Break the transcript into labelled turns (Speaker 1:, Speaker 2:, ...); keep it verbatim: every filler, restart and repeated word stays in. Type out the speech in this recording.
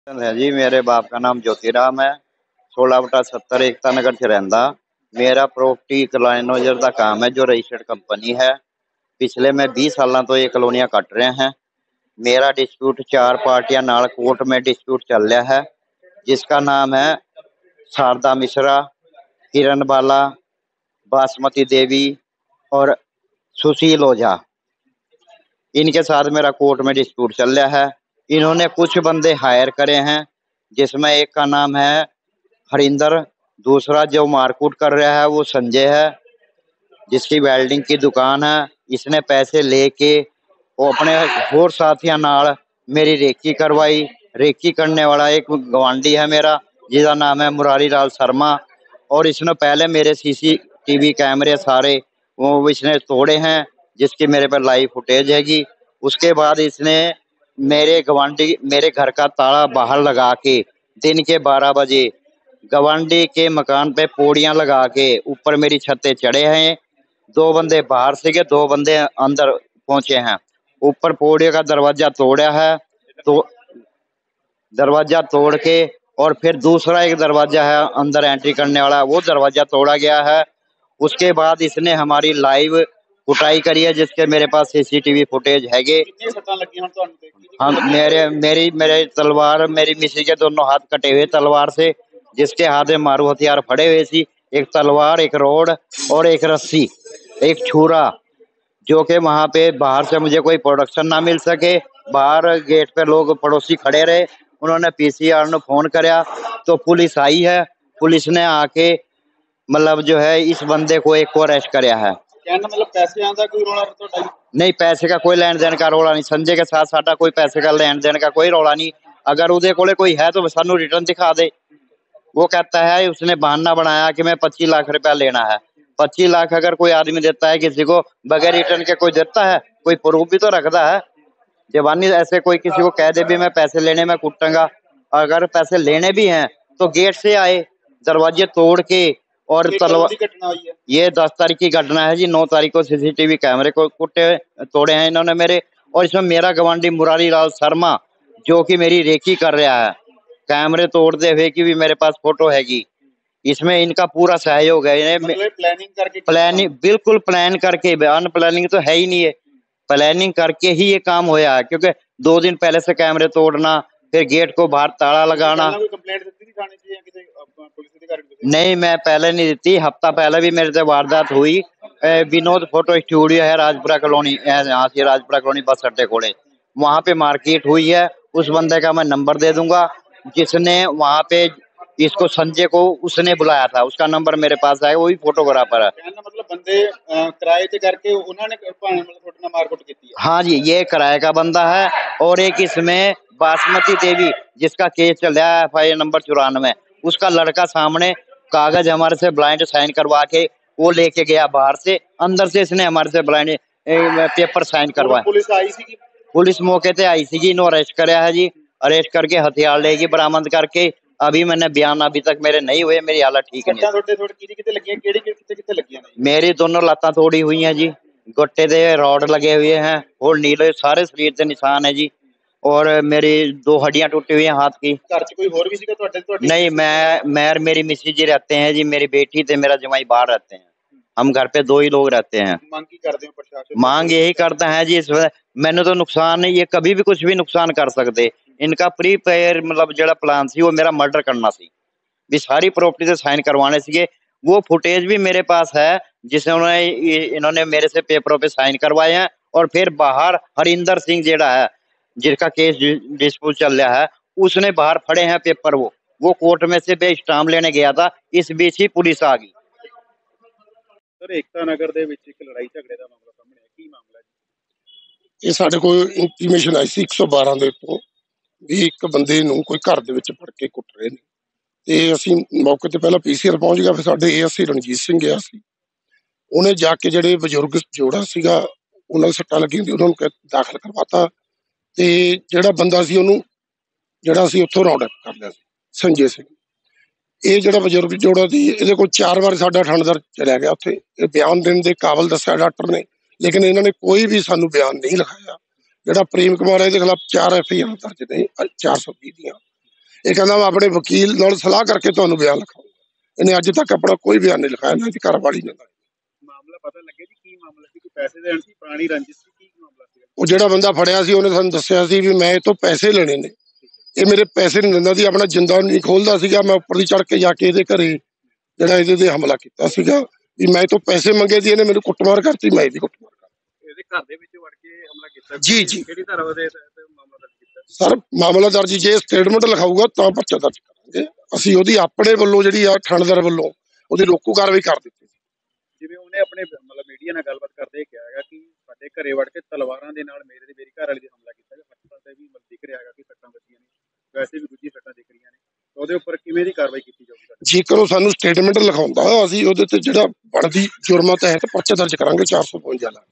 Speaker 1: है जी। मेरे बाप का नाम ज्योतिराम है। सोलह बटा सत्तर एकता नगर च रहिंदा। मेरा प्रॉपर्टी कलाइनोजर का काम है जो रजिस्टर्ड कंपनी है। पिछले मैं बीस सालों तो ये कॉलोनियां कट रहे हैं। मेरा डिस्प्यूट चार पार्टियां नाल कोर्ट में डिस्प्यूट चल रहा है, जिसका नाम है शारदा मिश्रा, किरण बाला, बासमती देवी और सुशील ओझा। इनके साथ मेरा कोर्ट में डिस्प्यूट चल रहा है। इन्होंने कुछ बंदे हायर करे हैं, जिसमें एक का नाम है हरिंदर, दूसरा जो मारकूट कर रहा है वो संजय है, जिसकी वेल्डिंग की दुकान है। इसने पैसे लेके वो अपने होर साथियों नाल मेरी रेकी करवाई। रेकी करने वाला एक गवांडी है मेरा, जिसका नाम है मुरारी लाल शर्मा, और इसने पहले मेरे सीसीटीवी कैमरे सारे वो इसने तोड़े हैं, जिसकी मेरे पर लाइव फुटेज हैगी। उसके बाद इसने मेरे गवांडी मेरे घर का ताला बाहर लगा के दिन के बारह बजे गवांडी के मकान पे पौड़ियां लगा के ऊपर मेरी छतें चढ़े हैं। दो बंदे बाहर से के दो बंदे अंदर पहुंचे हैं। ऊपर पौड़ियों का दरवाजा तोड़ा है, तो दरवाजा तोड़ के और फिर दूसरा एक दरवाजा है अंदर एंट्री करने वाला, वो दरवाजा तोड़ा गया है। उसके बाद इसने हमारी लाइव कुटाई करी है, जिसके मेरे पास सीसीटीवी फुटेज हैगे। हम मेरे मेरी मेरे तलवार मेरी मिसी के दोनों हाथ कटे हुए तलवार से, जिसके हाथ में मारू हथियार फड़े हुए सी, एक तलवार, एक रोड और एक रस्सी, एक छुरा, जो कि वहां पे बाहर से मुझे कोई प्रोडक्शन ना मिल सके। बाहर गेट पे लोग पड़ोसी खड़े रहे, उन्होंने पीसीआर ने फोन कराया तो पुलिस आई है। पुलिस ने आके मतलब जो है इस बंदे को एक को अरेस्ट कराया है। मतलब पैसे आंदा कोई रोला तो नहीं, पैसे का कोई लेन देन का रोला नहीं। संजय के साथ साडा कोई पैसे का लेन देन का कोई रोला नहीं। अगर उदे कोले कोई है तो सानू रिटर्न दिखा दे। वो कहता है, उसने बहाना बनाया कि मैं पच्चीस लाख रुपया लेना है। पच्चीस लाख अगर कोई आदमी देता है किसी को बगैर रिटर्न के, कोई देता है? कोई प्रूफ भी तो रखता है। जवानी ऐसे कोई किसी को कह दे भी मैं पैसे लेने में कुटूंगा, अगर पैसे लेने भी हैं तो गेट से आए, दरवाजे तोड़ के। और तलवार, ये दस तारीख की घटना है जी। नौ तारीख को सीसीटीवी कैमरे को कुटे तोड़े हैं इन्होंने मेरे। और इसमें मेरा गवांडी मुरारी लाल शर्मा, जो कि मेरी रेकी कर रहा है, कैमरे तोड़ते हुए की भी मेरे पास फोटो हैगी। इसमें इनका पूरा सहयोग है। मतलब प्लानिंग करके, प्लानिंग बिल्कुल प्लान करके, अन प्लानिंग तो है ही नहीं है। प्लानिंग करके ही ये काम होया है, क्योंकि दो दिन पहले से कैमरे तोड़ना, फिर गेट को बाहर ताला लगाना। नहीं, मैं पहले नहीं दी। हफ्ता पहले भी मेरे से वारदात हुई। विनोद फोटो स्टूडियो है राजपुरा कॉलोनी, यहाँ से राजपुरा कॉलोनी बस अड्डे कोले, वहां पे मार्केट हुई है। उस बंदे का मैं नंबर दे दूंगा, जिसने वहां पे इसको संजय को उसने बुलाया था, उसका नंबर मेरे पास है। वही फोटोग्राफर है। मतलब बंदे किराए पे करके उन्होंने मतलब मारकुट की है। हाँ जी, ये किराए का बंदा है। और एक इसमें बासमती देवी, जिसका केस चल रहा है एफ आई आर नंबर चौरानवे, उसका लड़का सामने कागज हमारे से ब्लाइंड साइन करवा के वो लेके गया बाहर से। अंदर से इसने हमारे से ब्लाइंड पेपर साइन करवाया। पुलिस आई सी? पुलिस मौके पे आई सी, इन्हों अरेस्ट कराया है जी। अरेस्ट करके हथियार लेगी बरामद करके। अभी मैंने बयान अभी तक मेरे नहीं हुए, मेरी हालत ठीक नहीं। मेरी दोनों लाता तोड़ी हुई हैं जी, गोटे दे रॉड लगे हुए हैं और नीले सारे शरीर से निशान है जी। और मेरी दो हड्डियां टूटी हुई हैं हाथ की। घर च कोई होर भी सीगा तुहाडे? नहीं, मैं मैं मेरी मिसी जी रहते हैं जी, मेरी बेटी ते मेरा जमाई बाहर रहते हैं। हम घर पे दो ही लोग रहते हैं। मांग की करते हो प्रशासन? मांग यही करता है जी, इस मैंने तो नुकसान नहीं, ये कभी भी कुछ भी नुकसान कर सकते। इनका प्री पेयर मतलब जो प्लान सी वो मेरा मर्डर करना सी, भी सारी प्रॉपर्टी से साइन करवाने सीगे। वो फुटेज भी मेरे पास है, जिसने उन्होंने इन्होंने मेरे से पेपरों पे साइन करवाए हैं। और फिर बाहर हरिंदर सिंह जेड़ा है, जिसका केस डिस्प्यूट चल रहा है, उसने बाहर फड़े हैं पेपर। वो वो कोर्ट में से बे स्टाम्प लेने गया था, इस बीच ही पुलिस आ गई। सर, एकता नगर ਦੇ ਵਿੱਚ ਇੱਕ ਲੜਾਈ ਝਗੜੇ ਦਾ ਮਾਮਲਾ ਸਾਹਮਣੇ ਆਇਆ, ਕੀ ਮਾਮਲਾ ਜੀ?
Speaker 2: ਇਹ ਸਾਡੇ ਕੋਲ ਇੰਟੀਮੇਸ਼ਨ ਆਈ ਸੀ ਇੱਕ ਸੌ ਬਾਰਾਂ ਦੇ ਉੱਤੋਂ ਵੀ ਇੱਕ ਬੰਦੇ ਨੂੰ ਕੋਈ ਘਰ ਦੇ ਵਿੱਚ ਫੜ ਕੇ ਕੁੱਟ ਰਹੇ ਨੇ। ਤੇ ਅਸੀਂ ਮੌਕੇ ਤੇ ਪਹਿਲਾਂ ਪੀਸੀਆਰ ਪਹੁੰਚ ਗਿਆ, ਫਿਰ ਸਾਡੇ ਏਐਸਸੀ ਰਣਜੀਤ ਸਿੰਘ ਗਿਆ ਸੀ। ਉਹਨੇ ਜਾ ਕੇ ਜਿਹੜੇ ਬਜ਼ੁਰਗ ਜੋੜਾ ਸੀਗਾ ਉਹਨਾਂ ਨੂੰ ਸੱਟਾਂ ਲੱਗੀਆਂ ਸੀ, ਉਹਨਾਂ ਨੂੰ ਦਾਖਲ ਕਰਵਾਤਾ। ਤੇ ਜਿਹੜਾ ਬੰਦਾ ਸੀ ਉਹਨੂੰ ਜਿਹੜਾ ਅਸੀਂ ਉੱਥੋਂ ਰਾਉਂਡ ਅਪ ਕਰ ਲਿਆ ਸੀ, ਸੰਜੇ ਸਿੰਘ। ਇਹ ਜਿਹੜਾ ਬਜ਼ੁਰਗ ਜੋੜਾ ਸੀ, ਇਹਦੇ ਕੋਲ ਚਾਰ ਵਾਰ ਸਾਡਾ ਥਾਣੇਦਾਰ ਚਲਿਆ ਗਿਆ ਉੱਥੇ। ਇਹ ਬਿਆਨ ਦੇਣ ਦੇ ਕਾਬਲ ਦੱਸਿਆ ਡਾਕਟਰ ਨੇ, ਲੇਕਿਨ ਇਹਨਾਂ ਨੇ ਕੋਈ ਵੀ ਸਾਨੂੰ ਬਿਆਨ ਨਹੀਂ ਲਿਖਾਇਆ। ਜਿਹੜਾ ਪ੍ਰੇਮ ਕੁਮਾਰ ਹੈ, ਇਹਦੇ ਖਿਲਾਫ ਚਾਰ ਐਫ ਆਈ ਆਰ ਦਰਜ ਨੇ, ਚਾਰ ਸੌ ਵੀਹ ਦੀਆਂ। ਇਹ ਕਹਿੰਦਾ ਮੈਂ ਆਪਣੇ ਵਕੀਲ ਨਾਲ ਸਲਾਹ ਕਰਕੇ ਤੁਹਾਨੂੰ ਬਿਆਨ ਲਿਖਾਊਂਗਾ। ਇਹਨੇ ਅੱਜ ਤੱਕ ਆਪਣਾ ਕੋਈ ਬਿਆਨ ਨਹੀਂ ਲਿਖਾਇਆ, ਨਾ ਇਹਦੀ ਘਰ ਵਾਲੀ ਨੇ।
Speaker 3: ਮਾਮਲਾ ਪਤਾ ਲੱਗਿਆ ਜੀ ਕੀ ਮਾਮਲਾ ਸੀ? ਕੋਈ ਪੈਸੇ ਦੇਣ ਸੀ, ਪੁਰਾਣੀ ਰੰਜਿਸ਼ ਸੀ, ਕੀ ਮਾਮਲਾ ਸੀ?
Speaker 2: ਉਹ ਜਿਹੜਾ ਬੰਦਾ ਫੜਿਆ ਸੀ ਉਹਨੇ ਸਾਨੂੰ ਦੱਸਿਆ ਸੀ ਵੀ ਮੈਂ ਇਹ ਤੋਂ ਪੈਸੇ ਲੈਣੇ ਨੇ, ਇਹ ਮੇਰੇ ਪੈਸੇ ਨਹੀਂ ਦਿੰਦਾ ਸੀ, ਆਪਣਾ ਜਿੰਦਾ ਨਹੀਂ ਖੋਲਦਾ ਸੀਗਾ। ਮੈਂ ਉੱਪਰ ਦੀ ਚੜ੍ਹ ਕੇ ਜਾ ਕੇ ਇਹਦੇ ਘਰੇ ਜਿਹੜਾ ਇਹਦੇ ਤੇ ਹਮਲਾ ਕੀਤਾ ਸੀਗਾ ਵੀ ਮੈਂ ਇਹ ਤੋਂ ਪੈਸੇ ਮੰਗੇ ਸੀ, ਇਹਨੇ ਮੈਨੂੰ ਕੁੱਟਮਾਰ ਕਰਤੀ, ਮੈਂ ਇਹਦੀ ਕੁੱਟਮਾਰ ਕਰਤੀ।
Speaker 3: ਇਹਦੇ ਘਰ ਦੇ ਵਿੱਚ ਵੜ ਕੇ ਹਮਲਾ ਕੀਤਾ
Speaker 2: ਜੀ ਜੀ।
Speaker 3: ਕਿਹੜੀ ਧਾਰਾ ਦੇ ਤਹਿਤ ਮਾਮਲਾ ਦਰਜ ਕੀਤਾ
Speaker 2: ਸਰ ਮਾਮਲਾ ਦਰਜ ਜੇ ਸਟੇਟਮੈਂਟ ਲਿਖਾਊਗਾ ਤਾਂ ਪਰਚਾ ਦਰਜ ਕਰਾਂਗੇ ਅਸੀਂ। ਉਹਦੀ ਆਪਣੇ ਵੱਲੋਂ ਜਿਹੜੀ ਆ ਥਾਣੇਦਾਰ ਵੱਲੋਂ ਉਹਦੀ ਰੋਕੂ ਕਾਰਵਾਈ ਕਰ ਦਿੱਤੀ।
Speaker 3: ਜਿਵੇਂ ਉਹਨੇ ਆਪਣੇ ਮਤਲਬ ਮੀਡੀਆ ਨਾਲ ਗੱਲਬਾਤ ਕਰਦੇ ਕਿਹਾ ਹੈਗਾ ਕਿ ਸਾਡੇ ਘਰੇ ਵੜ ਕੇ ਤਲਵਾਰਾਂ ਦੇ ਨਾਲ ਮੇਰੇ ਤੇ ਮੇਰੀ ਘਰ ਵਾਲੀ ਦੇ ਹਮਲਾ ਕੀਤਾ ਗਿਆ, ਹਸਪਤਾਲ ਤੇ ਵੀ ਮਤਲਬ ਦਿਖ ਰਿਹਾ ਹੈਗਾ ਕਿ ਸੱਟਾਂ ਵੱਜੀਆਂ ਨੇ, ਵੈਸੇ ਵੀ ਦੂਜੀ ਸੱਟਾਂ ਦਿਖ ਰਹੀਆਂ ਨੇ, ਉਹਦੇ ਉੱਪਰ ਕਿਵੇਂ ਦੀ ਕਾਰਵਾਈ ਕੀਤੀ ਜਾਊਗੀ?
Speaker 2: ਜੇਕਰ ਉਹ ਸਾਨੂੰ ਸਟੇਟਮੈਂਟ ਲਿਖਾਉਂਦਾ ਅਸੀਂ ਉਹਦੇ ਤੇ ਜਿਹੜਾ ਬਣਦੀ ਜੁਰਮਾਂ ਤਹਿਤ ਪਰਚਾ ਦਰਜ ਕਰਾਂਗੇ ਚਾਰ ਸੌ ਪਚਵੰਜਾ ਲਾ।